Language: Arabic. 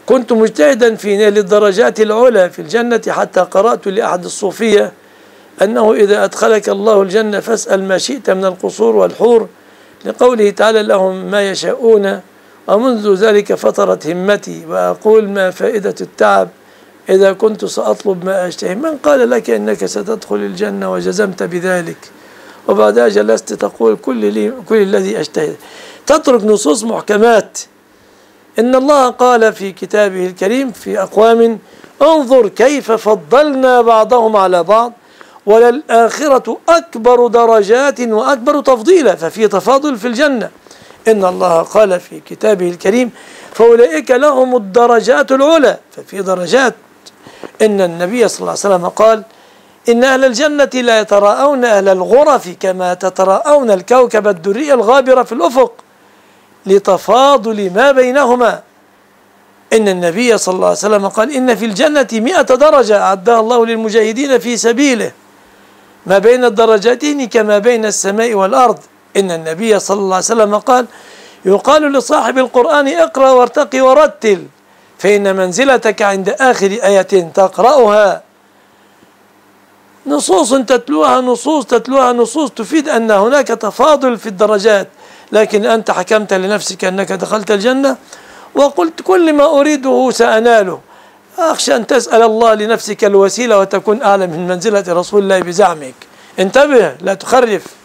كنت مجتهدا في نيل الدرجات العلى في الجنة حتى قرأت لأحد الصوفية أنه إذا أدخلك الله الجنة فاسأل ما شئت من القصور والحور، لقوله تعالى لهم ما يشاءون، ومنذ ذلك فطرت همتي وأقول ما فائدة التعب إذا كنت سأطلب ما أشتهي. من قال لك إنك ستدخل الجنة وجزمت بذلك وبعدها جلست تقول كل الذي أشتهي؟ تترك نصوص محكمات. إن الله قال في كتابه الكريم في أقوام انظر كيف فضلنا بعضهم على بعض وللآخرة أكبر درجات وأكبر تفضيلا، ففي تفاضل في الجنة. إن الله قال في كتابه الكريم فأولئك لهم الدرجات العلى، ففي درجات. إن النبي صلى الله عليه وسلم قال إن أهل الجنة لا يتراءون أهل الغرف كما تتراءون الكوكب الدري الغابر في الأفق لتفاضل ما بينهما. إن النبي صلى الله عليه وسلم قال إن في الجنة 100 درجة أعدها الله للمجاهدين في سبيله، ما بين الدرجتين كما بين السماء والأرض. إن النبي صلى الله عليه وسلم قال يقال لصاحب القرآن اقرأ وارتقي ورتل فإن منزلتك عند آخر آية تقرأها. نصوص تتلوها نصوص تفيد أن هناك تفاضل في الدرجات، لكن أنت حكمت لنفسك أنك دخلت الجنة وقلت كل ما أريده سأناله. أخشى أن تسأل الله لنفسك الوسيلة وتكون أعلى من منزلة رسول الله بزعمك. انتبه لا تخرف.